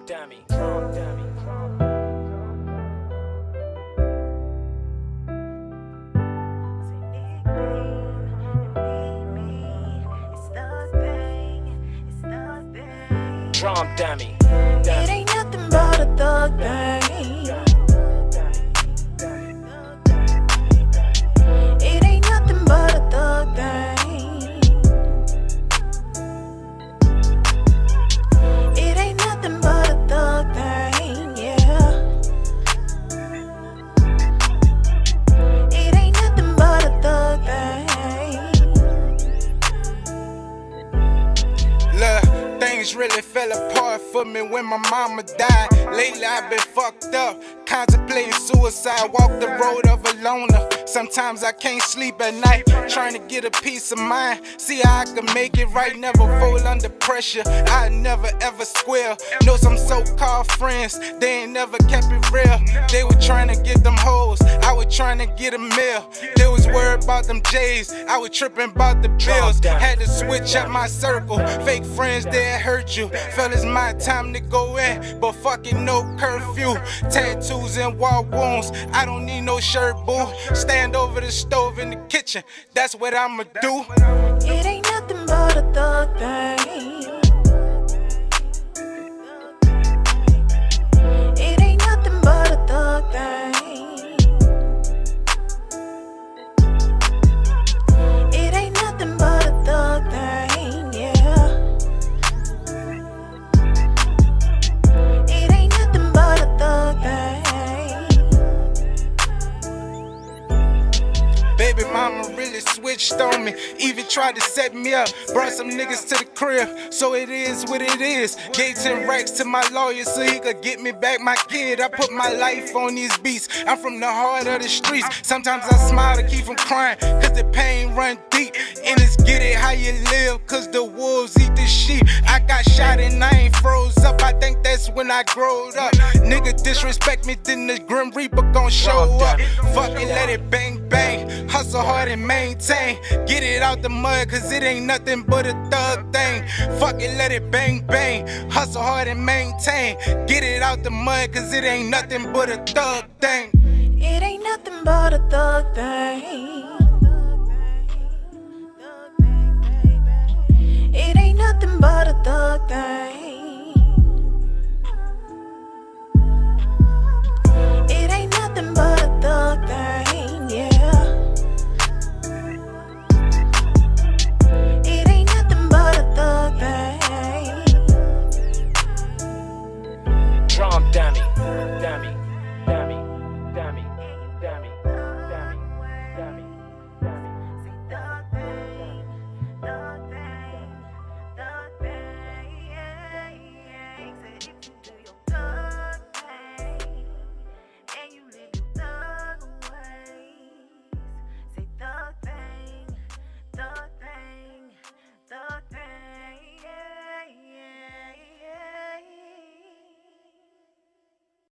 dummy. Drum dummy. It ain't nothing but a thug thing. It ain't nothing but a thug thing. It ain't nothing but a thug thing, yeah. It ain't nothing but a thug thing. Look, things really fell apart for me when my mama died. Lately I've been fucked up, contemplating suicide. Walk the road of a loner. Sometimes I can't sleep at night, trying to get a peace of mind. See how I can make it right, never fall under pressure. I never ever squeal. Know some so-called friends, they ain't never kept it real. They were trying to get them hoes, I was trying to get a meal. They was worried about them J's, I was tripping about the bills. Had to switch up my circle, fake friends that hurt you. Felt it's my time to go in, but fucking no curfew. Tattoos and wall wounds, I don't need no shirt, boo. Stand over the stove in the kitchen, that's what I'ma do. It ain't nothing but a thug thing. It ain't nothing but a thug thing. It ain't nothing but a thug thing, yeah. It ain't nothing but a thug thing. Baby mama really switched on me, even tried to set me up. Brought some niggas to the crib, so it is what it is. Gave 10 racks to my lawyer so he could get me back my kid. I put my life on these beats, I'm from the heart of the streets. Sometimes I smile to keep from crying, cause the pain run deep. And it's get it how you live, cause the wolves eat the sheep. I got shot and I ain't froze up, I think that's when I growed up. Nigga disrespect me, then the Grim Reaper gon' show up. Fucking let it bang bang, hustle hard and maintain. Get it out the mud, cause it ain't nothing but a thug thing. Fucking let it bang bang, hustle hard and maintain. Get it out the mud, cause it ain't nothing but a thug thing. It ain't nothing but a thug thing. It ain't nothing but a thug thing.